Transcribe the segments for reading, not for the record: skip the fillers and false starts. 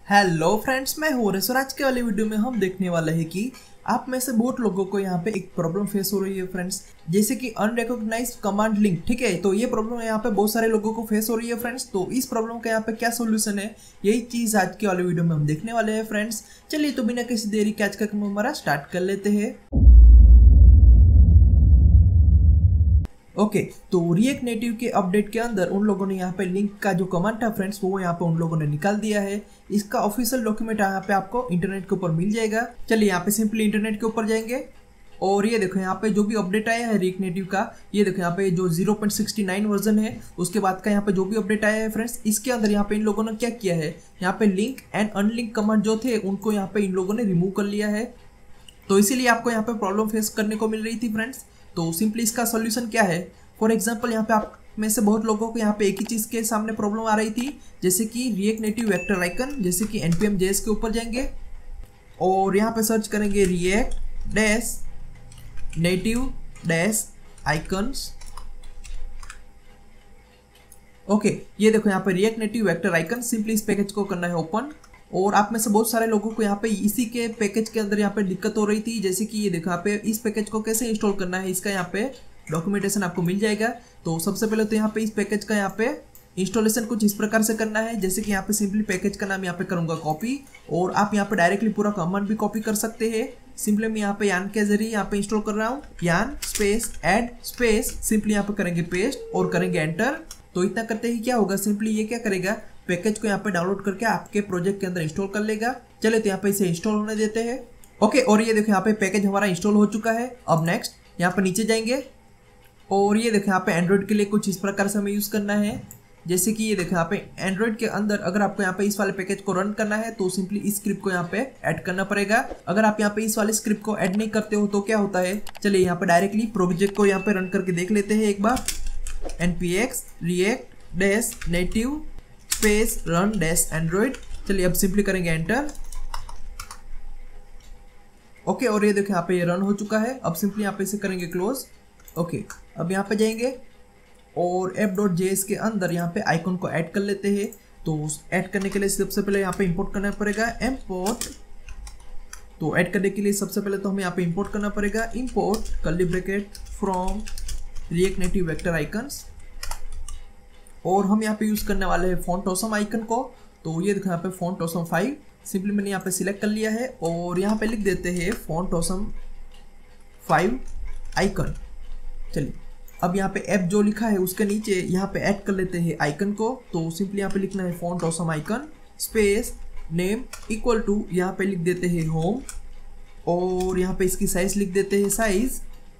Hello friends, मैं हूँ racer. आज के वाले वीडियो में हम देखने वाले हैं कि आप में से बहुत लोगों को यहाँ पे एक प्रॉब्लम फेस हो रही है फ्रेंड्स, जैसे कि अनरिकॉग्नाइज्ड कमांड लिंक। ठीक है, तो ये प्रॉब्लम यहाँ पे बहुत सारे लोगों को फेस हो रही है फ्रेंड्स। तो इस प्रॉब्लम का यहाँ पे क्या सोल्यूशन है, यही चीज आज के वाले वीडियो में हम देखने वाले हैं फ्रेंड्स। चलिए तो बिना किसी देरी के आज का काम हमारा स्टार्ट कर लेते हैं। ओके, तो रिएक्ट नेटिव के अपडेट के अंदर उन लोगों ने यहाँ पे लिंक का जो कमांड था फ्रेंड्स, वो यहाँ पे उन लोगों ने निकाल दिया है। इसका ऑफिशियल डॉक्यूमेंट यहाँ पे आपको इंटरनेट के ऊपर मिल जाएगा। चलिए यहाँ पे सिंपली इंटरनेट के ऊपर जाएंगे और ये देखो यहाँ पे जो भी अपडेट आया है रिएक्ट नेटिव का, ये देखो यहाँ पे जो 0.69 वर्जन है, उसके बाद का यहाँ पे जो भी अपडेट आया है फ्रेंड्स, इसके अंदर यहाँ पे इन लोगों ने क्या किया है, यहाँ पे लिंक एंड अनलिंक कमांड जो थे उनको यहाँ पे इन लोगों ने रिमूव कर लिया है। तो इसीलिए आपको यहाँ पे प्रॉब्लम फेस करने को मिल रही थी फ्रेंड्स। तो सिंपली इसका सोल्यूशन क्या है, फॉर एग्जाम्पल यहाँ पे आप में से बहुत लोगों को यहाँ पे एक ही चीज़ के सामने प्रॉब्लम आ रही थी, जैसे कि रिएक्ट नेटिव वेक्टर आइकन, जैसे कि npm js के ऊपर जाएंगे और यहाँ पे सर्च करेंगे React dash native dash icons. Okay, ये देखो यहाँ पे React Native vector icon, simply इस पैकेज को करना है ओपन। और आप में से बहुत सारे लोगों को यहाँ पे इसी के पैकेज के अंदर यहाँ पे दिक्कत हो रही थी, जैसे कि ये देखो यहाँ पे इस पैकेज को कैसे इंस्टॉल करना है, इसका यहाँ पे डॉक्यूमेंटेशन आपको मिल जाएगा। तो सबसे पहले तो यहाँ पे इस पैकेज का यहाँ पे इंस्टॉलेशन कुछ इस प्रकार से करना है, जैसे कि यहाँ पे सिंपली पैकेज का नाम यहाँ पे करूँगा कॉपी, और आप यहाँ पे डायरेक्टली पूरा कमांड भी कॉपी कर सकते हैं। सिंपली मैं यहाँ पे यान के जरिए यहाँ पे इंस्टॉल कर रहा हूँ, यान स्पेस एड स्पेस, सिंपली यहाँ पे करेंगे पेस्ट और करेंगे एंटर। तो इतना करते ही क्या होगा, सिंपली ये क्या करेगा, पैकेज को यहाँ पे डाउनलोड करके आपके प्रोजेक्ट के अंदर इंस्टॉल कर लेगा। चलिए तो यहाँ पे इसे इंस्टॉल होने देते हैं। ओके, और ये देखो यहाँ पे पैकेज हमारा इंस्टॉल हो चुका है। अब नेक्स्ट यहाँ पे नीचे जाएंगे और ये देखो यहाँ पे एंड्रॉइड के लिए कुछ इस प्रकार से हमें यूज़ करना है, जैसे कि ये देखो यहाँ पे एंड्रॉइड के अंदर अगर आपको यहाँ पे इस वाले पैकेज को रन करना है तो सिंपली इस स्क्रिप्ट को यहाँ पे ऐड करना पड़ेगा। अगर आप यहाँ पे इस वाले स्क्रिप्ट को ऐड नहीं करते हो तो क्या होता है, चलिए यहाँ पे डायरेक्टली प्रोजेक्ट को यहाँ पे रन करके देख लेते हैं एक बार। npx react dash native space run dash Android. चलिए अब सिंपली करेंगे एंटर। ओके, और ये देखो यहाँ पे ये रन हो चुका है। अब सिंपली यहाँ पे इसे करेंगे क्लोज। ओके, अब यहाँ पे जाएंगे और app.js के अंदर यहाँ पे आइकन को ऐड कर लेते हैं। तो ऐड करने के लिए सबसे पहले यहाँ पे इंपोर्ट करना पड़ेगा import। तो ऐड करने के लिए सबसे पहले तो हमें यहाँ पे इंपोर्ट करना पड़ेगा import curly bracket from React Native vector icons, और हम यहाँ पे यूज़ करने वाले हैं फॉन्ट ऑसम आइकन को। तो ये देखो यहाँ पे फॉन्ट ऑसम 5, सिंपली मैंने यहाँ पे सिलेक्ट कर लिया है और यहाँ पे लिख देते हैं फॉन्ट ऑसम 5 आइकन। चलिए अब यहाँ पे ऐप जो लिखा है उसके नीचे यहाँ पे ऐड कर लेते हैं आइकन को। तो सिंपली यहाँ पे लिखना है font awesome icon space name equal to, यहाँ पे लिख देते हैं होम, और यहाँ पे इसकी साइज लिख देते हैं साइज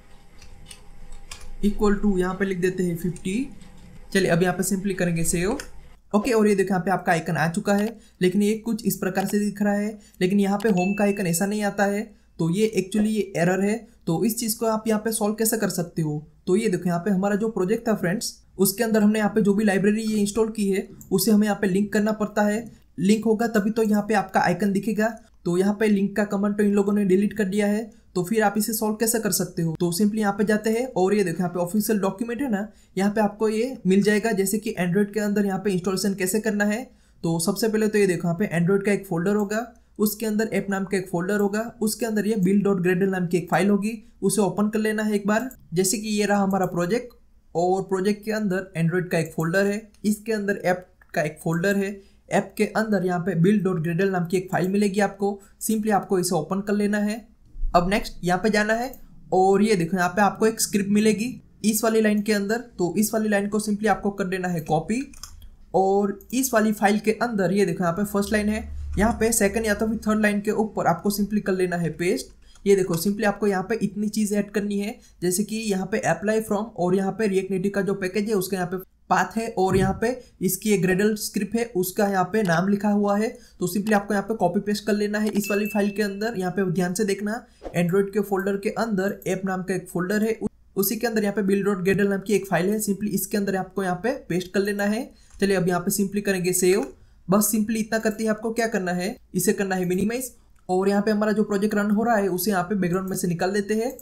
इक्वल टू, यहाँ पे लिख देते हैं 50। चलिए अब यहाँ पे सिंपली करेंगे सेव। ओके, और ये देखो यहाँ पे आपका आइकन आ चुका है, लेकिन ये कुछ इस प्रकार से दिख रहा है, लेकिन यहाँ पे होम का आइकन ऐसा नहीं आता है। तो ये एक्चुअली ये एरर है। तो इस चीज़ को आप यहाँ पे सॉल्व कैसे कर सकते हो, तो ये देखो यहाँ पे हमारा जो प्रोजेक्ट था फ्रेंड्स, उसके अंदर हमने यहाँ पे जो भी लाइब्रेरी ये इंस्टॉल की है उसे हमें यहाँ पे लिंक करना पड़ता है। लिंक होगा तभी तो यहाँ पे आपका आइकन दिखेगा। तो यहाँ पे लिंक का कमांड तो इन लोगों ने डिलीट कर दिया है, तो फिर आप इसे सॉल्व कैसे कर सकते हो। तो सिंपली यहाँ पे जाते हैं और ये देखो यहाँ पे ऑफिशियल डॉक्यूमेंट है ना, यहाँ पे आपको ये मिल जाएगा, जैसे कि एंड्रॉइड के अंदर यहाँ पे इंस्टॉलेशन कैसे करना है। तो सबसे पहले तो ये देखो यहाँ पे एंड्रॉइड का एक फोल्डर होगा, उसके अंदर ऐप नाम का एक फोल्डर होगा, उसके अंदर ये build.gradle नाम की एक फाइल होगी, उसे ओपन कर लेना है एक बार। जैसे कि ये रहा हमारा प्रोजेक्ट, और प्रोजेक्ट के अंदर एंड्रॉइड का एक फोल्डर है, इसके अंदर ऐप का एक फोल्डर है, ऐप के अंदर यहाँ पे build.gradle नाम की एक फाइल मिलेगी आपको, सिंपली आपको इसे ओपन कर लेना है। अब नेक्स्ट यहाँ पे जाना है और ये देखो यहाँ पे आपको एक स्क्रिप्ट मिलेगी इस वाली लाइन के अंदर। तो इस वाली लाइन को सिंपली आपको कर देना है कॉपी, और इस वाली फाइल के अंदर ये देखो यहाँ पे फर्स्ट लाइन है, यहाँ पे सेकंड या तो फिर थर्ड लाइन के ऊपर आपको सिंपली कर लेना है पेस्ट। ये देखो सिंपली आपको यहाँ पे इतनी चीज़ ऐड करनी है, जैसे कि यहाँ पे अप्लाई फ्रॉम, और यहाँ पे रिएक्ट नेटिव का जो पैकेज है उसका यहाँ पे पाथ है, और यहाँ पे इसकी एक ग्रेडल स्क्रिप्ट है उसका यहाँ पे नाम लिखा हुआ है। तो सिंपली आपको यहाँ पे कॉपी पेस्ट कर लेना है इस वाली फाइल के अंदर। यहाँ पे ध्यान से देखना, एंड्रॉइड के फोल्डर के अंदर ऐप नाम का एक फोल्डर है, उसी के अंदर यहाँ पे build.gradle नाम की एक फाइल है, सिंपली इसके अंदर आपको यहाँ पे पेस्ट कर लेना है। चलिए अब यहाँ पे सिंपली करेंगे सेव। बस सिंपली इतना करते ही आपको क्या करना है, इसे करना है मिनिमाइज, और यहाँ पे हमारा जो प्रोजेक्ट रन हो रहा है उसे यहाँ पे बैकग्राउंड में से निकाल देते हैं।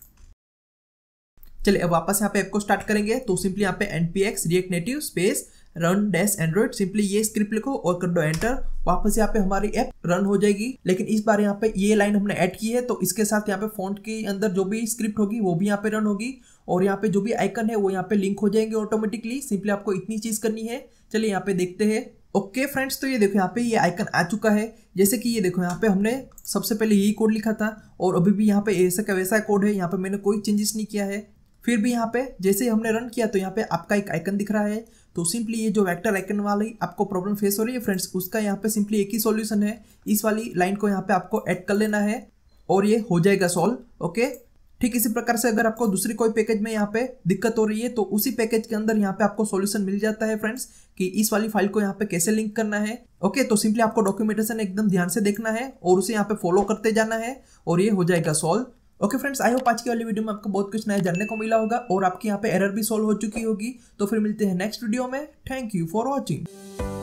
चलिए अब वापस यहाँ पे ऐप को स्टार्ट करेंगे। तो सिंपली यहाँ पे npx react native space run dash Android, simply ये स्क्रिप्ट लिखो और कर दो एंटर। वापस यहाँ पे हमारी ऐप रन हो जाएगी। लेकिन इस बार यहाँ पे ये लाइन हमने ऐड की है, तो इसके साथ यहाँ पे फॉन्ट के अंदर जो भी स्क्रिप्ट होगी वो भी यहाँ पे रन होगी और यहाँ पे जो भी आइकन है वो यहाँ पे लिंक हो जाएंगे ऑटोमेटिकली। सिंपली आपको इतनी चीज करनी है। चलिए यहाँ पे देखते हैं। ओके फ्रेंड्स, तो ये देखो यहाँ पे ये आइकन आ चुका है। जैसे कि ये देखो यहाँ पे हमने सबसे पहले यही कोड लिखा था और अभी भी यहाँ पे ऐसा का वैसा कोड है। यहाँ पे मैंने कोई चेंजेस नहीं किया है। फिर भी यहाँ पे जैसे हमने रन किया तो यहाँ पे आपका एक आइकन दिख रहा है। तो सिंपली ये जो वेक्टर आइकन वाली आपको प्रॉब्लम फेस हो रही है फ्रेंड्स, उसका यहाँ पे सिंपली एक ही सॉल्यूशन है। इस वाली लाइन को यहाँ पे आपको ऐड कर लेना है और ये हो जाएगा सॉल्व। ओके, ठीक इसी प्रकार से अगर आपको दूसरी कोई पैकेज में यहाँ पे दिक्कत हो रही है तो उसी पैकेज के अंदर यहाँ पे आपको सॉल्यूशन मिल जाता है फ्रेंड्स, कि इस वाली फाइल को यहाँ पे कैसे लिंक करना है। ओके, तो सिंपली आपको डॉक्यूमेंटेशन एकदम ध्यान से देखना है और उसे यहाँ पे फॉलो करते जाना है और ये हो जाएगा solve. Okay friends, I hope आज की वाली वीडियो में आपको बहुत कुछ नया जानने को मिला होगा और आपकी यहाँ पे एरर भी सॉल्व हो चुकी होगी। तो फिर मिलते हैं नेक्स्ट वीडियो में। Thank you for watching.